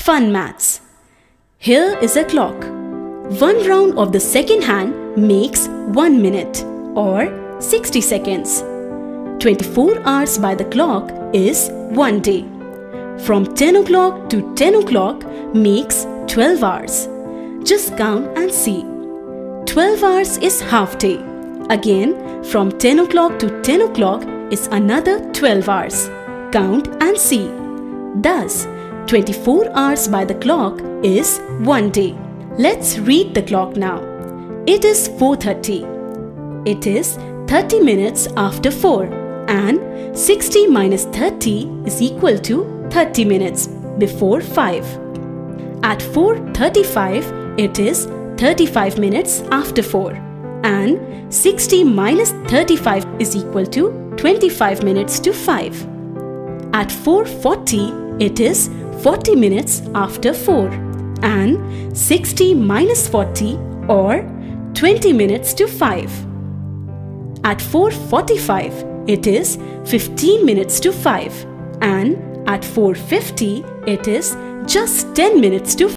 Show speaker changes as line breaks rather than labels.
Fun maths. Here is a clock. One round of the second hand makes 1 minute or 60 seconds. 24 hours by the clock is 1 day. From 10 o'clock to 10 o'clock makes 12 hours. Just count and see. 12 hours is half day. Again, from 10 o'clock to 10 o'clock is another 12 hours. Count and see. Thus, 24 hours by the clock is 1 day. Let's read the clock now. It is 4:30. It is 30 minutes after 4 and 60 minus 30 is equal to 30 minutes before 5. At 4:35, it is 35 minutes after 4 and 60 minus 35 is equal to 25 minutes to 5. At 4:40, it is 40 minutes after 4 and 60 minus 40 or 20 minutes to 5. At 4:45, it is 15 minutes to 5 and at 4:50, it is just 10 minutes to